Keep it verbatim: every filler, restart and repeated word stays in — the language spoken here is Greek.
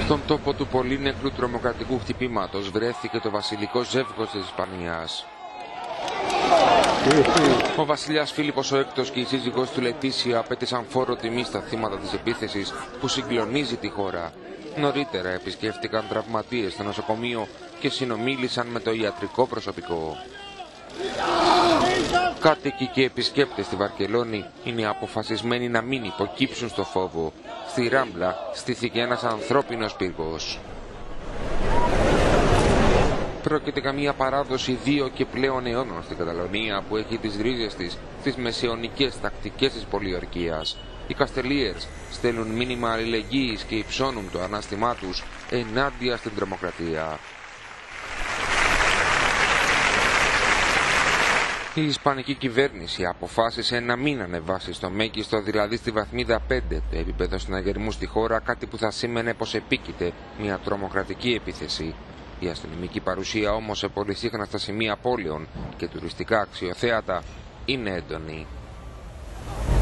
Στον τόπο του πολύνεκλου τρομοκρατικού χτυπήματος βρέθηκε το βασιλικό ζεύγος της Ισπανίας. Ο βασιλιάς Φίλιππος ο Έκτος και η σύζυγός του Λετήσια απέτησαν φόρο τιμή στα θύματα της επίθεσης που συγκλονίζει τη χώρα. Νωρίτερα επισκέφτηκαν τραυματίες στο νοσοκομείο και συνομίλησαν με το ιατρικό προσωπικό. Κάτοικοι και επισκέπτες στη Βαρκελόνη είναι αποφασισμένοι να μην υποκύψουν στο φόβο. Στη Ράμπλα στήθηκε ένας ανθρώπινος πύργος. Πρόκειται για μια παράδοση δύο και πλέον αιώνων στην Καταλωνία που έχει τις ρίζες της στις μεσαιωνικές τακτικές της πολιορκίας. Οι Καστελίερς στέλνουν μήνυμα αλληλεγγύης και υψώνουν το ανάστημά τους ενάντια στην τρομοκρατία. Η Ισπανική κυβέρνηση αποφάσισε να μην ανεβάσει στο μέγιστο, δηλαδή στη βαθμίδα πέντε, το επίπεδο συναγερμού στη χώρα, κάτι που θα σήμαινε πως επίκειται μια τρομοκρατική επίθεση. Η αστυνομική παρουσία όμως σε πολυσύχναστα σημεία πόλεων και τουριστικά αξιοθέατα είναι έντονη.